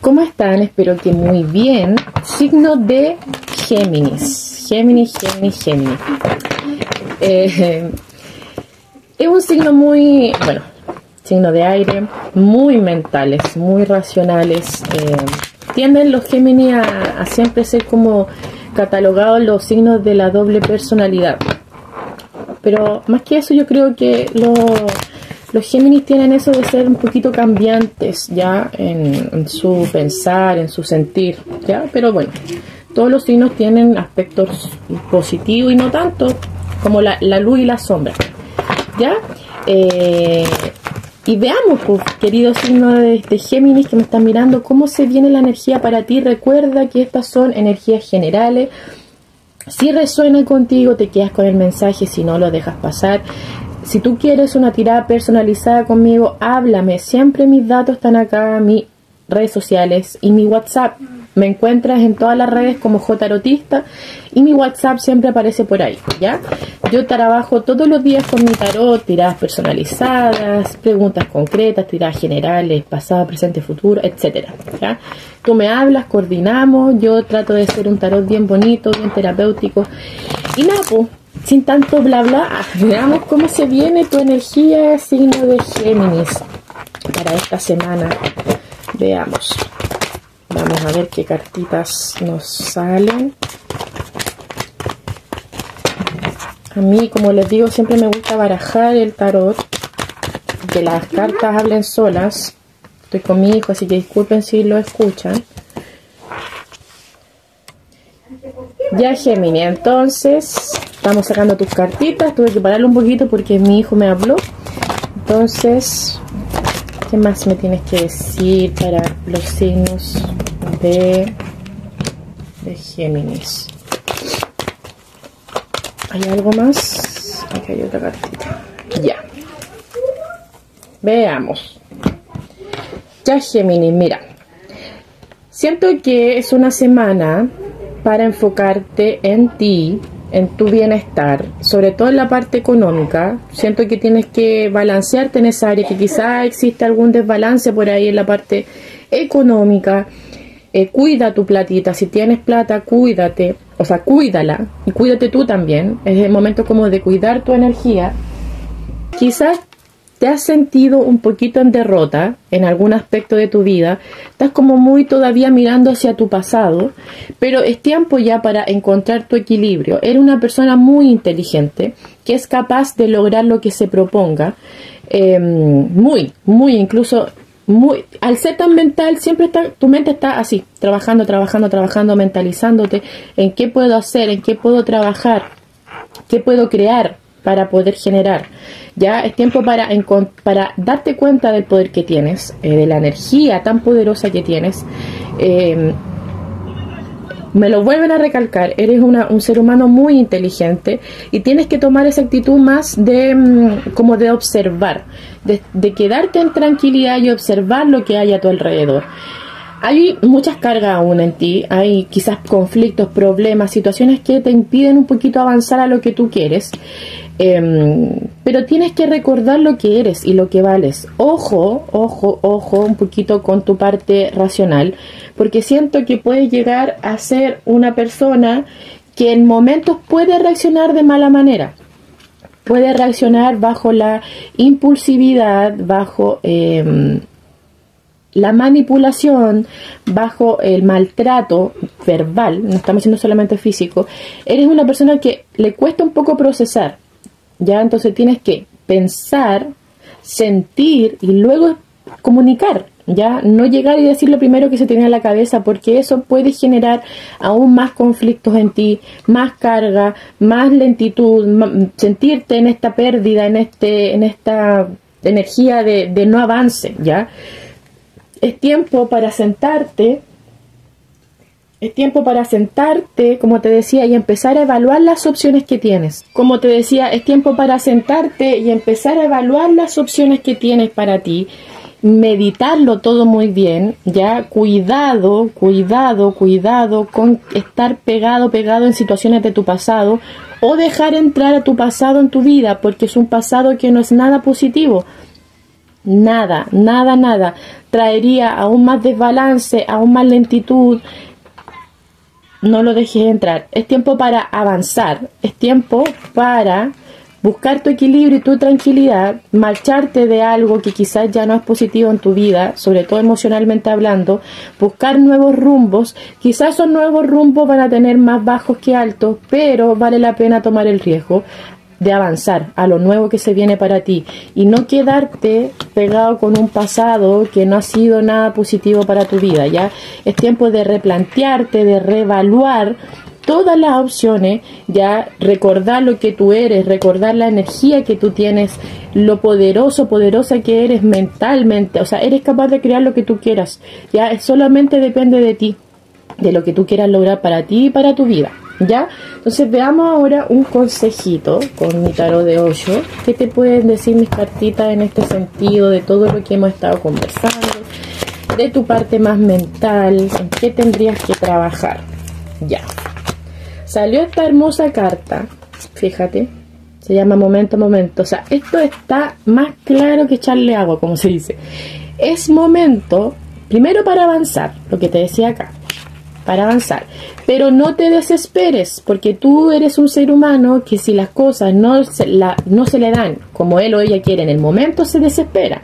¿Cómo están? Espero que muy bien. Signo de Géminis. Géminis. Es un signo muy, bueno, signo de aire, muy mentales, muy racionales. Tienden los Géminis a siempre ser como catalogados los signos de la doble personalidad. Pero más que eso, yo creo que los Géminis tienen eso de ser un poquito cambiantes, ya, en su pensar, en su sentir, ya. Pero bueno, todos los signos tienen aspectos positivos y no tanto, como la luz y la sombra, ya. Y veamos, pues, querido signo de Géminis que me están mirando, cómo se viene la energía para ti. Recuerda que estas son energías generales. Si resuena contigo, te quedas con el mensaje, si no, lo dejas pasar. Si tú quieres una tirada personalizada conmigo, háblame. Siempre mis datos están acá, mis redes sociales y mi WhatsApp. Me encuentras en todas las redes como Jtarotista y mi WhatsApp siempre aparece por ahí, ¿ya? Yo trabajo todos los días con mi tarot, tiradas personalizadas, preguntas concretas, tiradas generales, pasado, presente, futuro, etcétera, ¿ya? Tú me hablas, coordinamos, yo trato de hacer un tarot bien bonito, bien terapéutico. Y nada, pues, sin tanto bla bla, veamos cómo se viene tu energía, signo de Géminis, para esta semana. Veamos. Vamos a ver qué cartitas nos salen. A mí, como les digo, siempre me gusta barajar el tarot, que las cartas hablen solas. Estoy con mi hijo, así que disculpen si lo escuchan. Ya, Géminis, entonces estamos sacando tus cartitas. Tuve que pararlo un poquito porque mi hijo me habló. Entonces, ¿qué más me tienes que decir para los signos de Géminis? ¿Hay algo más? Aquí hay otra cartita. Ya. Veamos. Ya, Géminis, mira. Siento que es una semana para enfocarte en ti, en tu bienestar, sobre todo en la parte económica. Siento que tienes que balancearte en esa área, que quizá existe algún desbalance por ahí en la parte económica. Cuida tu platita, si tienes plata, cuídate, o sea, cuídala, y cuídate tú también. Es el momento como de cuidar tu energía. Quizás te has sentido un poquito en derrota en algún aspecto de tu vida, estás como muy todavía mirando hacia tu pasado, pero es tiempo ya para encontrar tu equilibrio. Eres una persona muy inteligente, que es capaz de lograr lo que se proponga, incluso al ser tan mental, siempre tu mente está así, trabajando, mentalizándote en qué puedo hacer, en qué puedo trabajar, qué puedo crear para poder generar. Ya es tiempo para darte cuenta del poder que tienes, de la energía tan poderosa que tienes. Me lo vuelven a recalcar, eres un ser humano muy inteligente y tienes que tomar esa actitud más como de observar, de quedarte en tranquilidad y observar lo que hay a tu alrededor. Hay muchas cargas aún en ti, hay quizás conflictos, problemas, situaciones que te impiden un poquito avanzar a lo que tú quieres, pero tienes que recordar lo que eres y lo que vales. Ojo un poquito con tu parte racional, porque siento que puedes llegar a ser una persona que en momentos puede reaccionar de mala manera, puede reaccionar bajo la impulsividad, bajo la manipulación, bajo el maltrato verbal, no estamos diciendo solamente físico. Eres una persona que le cuesta un poco procesar, ya, entonces tienes que pensar, sentir y luego comunicar, ya, no llegar y decir lo primero que se te viene a la cabeza, porque eso puede generar aún más conflictos en ti, más carga, más lentitud, sentirte en esta pérdida, en esta energía de no avance, ya. Es tiempo para sentarte, como te decía, y empezar a evaluar las opciones que tienes. Como te decía, es tiempo para sentarte y empezar a evaluar las opciones que tienes para ti, meditarlo todo muy bien, ya, cuidado con estar pegado en situaciones de tu pasado o dejar entrar a tu pasado en tu vida, porque es un pasado que no es nada positivo. nada, nada, nada. Traería aún más desbalance, aún más lentitud. No lo dejes entrar. Es tiempo para avanzar, es tiempo para buscar tu equilibrio y tu tranquilidad, marcharte de algo que quizás ya no es positivo en tu vida, sobre todo emocionalmente hablando, buscar nuevos rumbos. Quizás esos nuevos rumbos van a tener más bajos que altos, pero vale la pena tomar el riesgo de avanzar a lo nuevo que se viene para ti y no quedarte pegado con un pasado que no ha sido nada positivo para tu vida. Ya es tiempo de replantearte, de reevaluar todas las opciones, ya recordar lo que tú eres, recordar la energía que tú tienes, lo poderosa que eres mentalmente. O sea, eres capaz de crear lo que tú quieras, ya solamente depende de ti, de lo que tú quieras lograr para ti y para tu vida. ¿Ya? Entonces veamos ahora un consejito con mi tarot de 8. ¿Qué te pueden decir mis cartitas en este sentido de todo lo que hemos estado conversando? De tu parte más mental, ¿en qué tendrías que trabajar? Ya. Salió esta hermosa carta, fíjate, se llama Momento. O sea, esto está más claro que echarle agua, como se dice. Es momento, primero para avanzar, lo que te decía acá. Para avanzar, pero no te desesperes, porque tú eres un ser humano que si las cosas no se le dan como él o ella quiere en el momento, se desespera,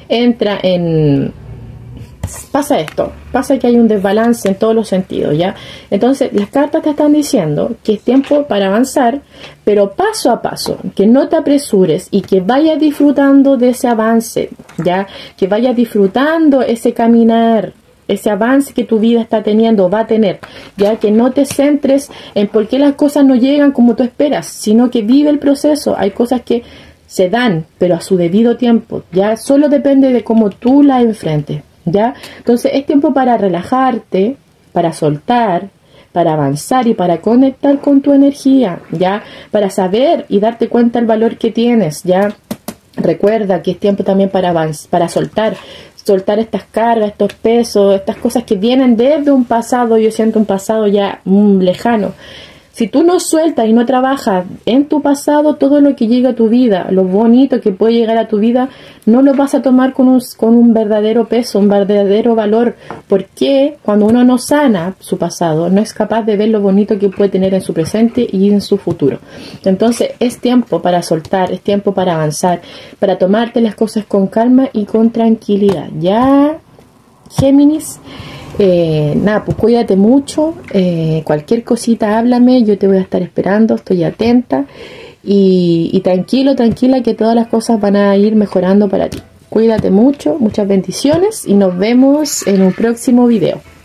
pasa que hay un desbalance en todos los sentidos, ¿ya? Entonces las cartas te están diciendo que es tiempo para avanzar, pero paso a paso, que no te apresures y que vayas disfrutando de ese avance, ¿ya? Que vayas disfrutando ese caminar, ese avance que tu vida está teniendo, va a tener, ya que no te centres en por qué las cosas no llegan como tú esperas, sino que vive el proceso. Hay cosas que se dan, pero a su debido tiempo, ya solo depende de cómo tú las enfrentes, ya. Entonces es tiempo para relajarte, para soltar, para avanzar y para conectar con tu energía, ya, para saber y darte cuenta el valor que tienes, ya. Recuerda que es tiempo también para avanzar, para soltar estas cargas, estos pesos, estas cosas que vienen desde un pasado. Yo siento un pasado ya lejano. Si tú no sueltas y no trabajas en tu pasado, todo lo que llega a tu vida, lo bonito que puede llegar a tu vida, no lo vas a tomar con un verdadero peso, un verdadero valor. Porque cuando uno no sana su pasado, no es capaz de ver lo bonito que puede tener en su presente y en su futuro. Entonces es tiempo para soltar, es tiempo para avanzar, para tomarte las cosas con calma y con tranquilidad. Ya, Géminis. Nada, pues cuídate mucho, cualquier cosita háblame, yo te voy a estar esperando, estoy atenta y tranquila que todas las cosas van a ir mejorando para ti. Cuídate mucho, muchas bendiciones y nos vemos en un próximo video.